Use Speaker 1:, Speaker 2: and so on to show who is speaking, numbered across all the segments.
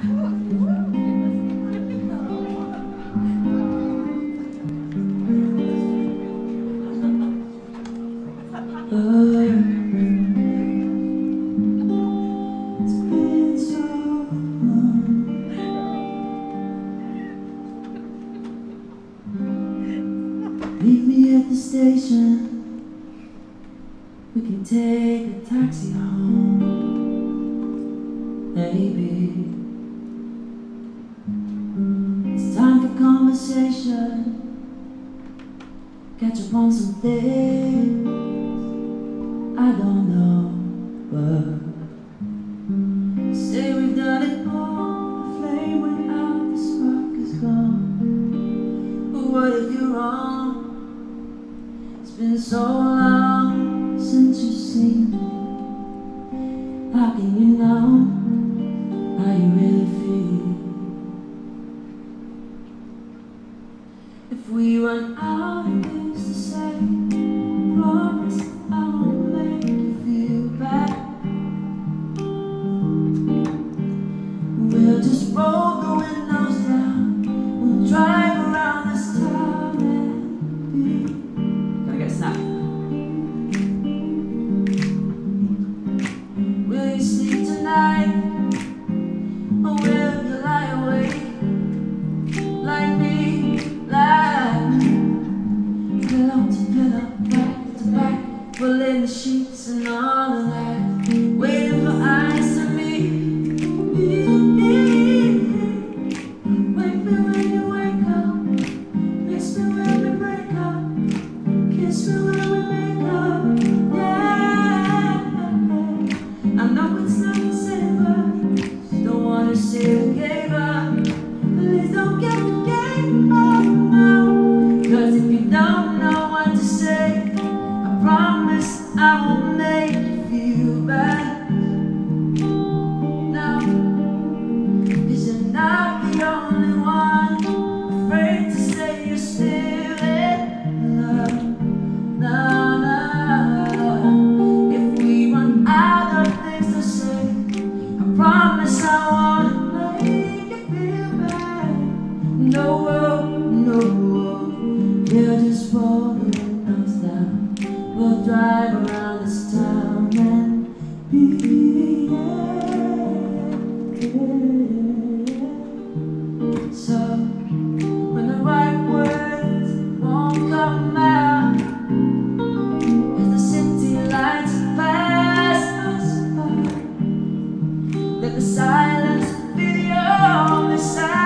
Speaker 1: Meet me at the station. We can take a taxi home, maybe. It's time for conversation. Catch up on some things I don't know, but say we've done it all. The flame went out, the spark is gone. But what if you're wrong? It's been so long since you've seen me. How can you know how you really feel? If we run out of things to say, promise I won't make you feel bad. We'll just roll the windows down. We'll drive around this town and be. Gotta get a snack. Will you sleep tonight? Or will you lie awake like me? Pillow to pillow, back to back, pulling the sheets and all of that, waiting for eyes to meet. Wake me when you wake up, miss me when we break up, kiss me when we make up. Yeah, I know it's not the same, but don't wanna see you gave up. Please don't get the game up now, 'cause if you don't know what to say, I promise I won't make you feel bad. No, 'cause you're not the only one afraid to say you're still in love. No, no. If we run out of things to say, I promise I won't make you feel bad. No, no. We'll just roll the windows down. We'll drive around this town and be. So when the right words won't come out, as the city lights pass us by, let the silence be the only sound.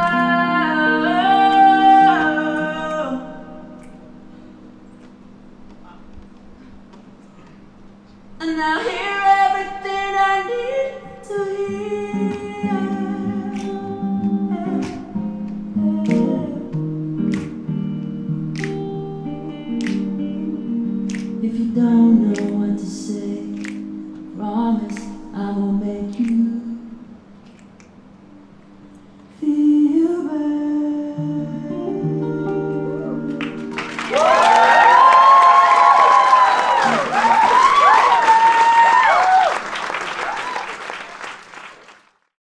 Speaker 1: And I hear everything I need to hear. If you don't know what to say,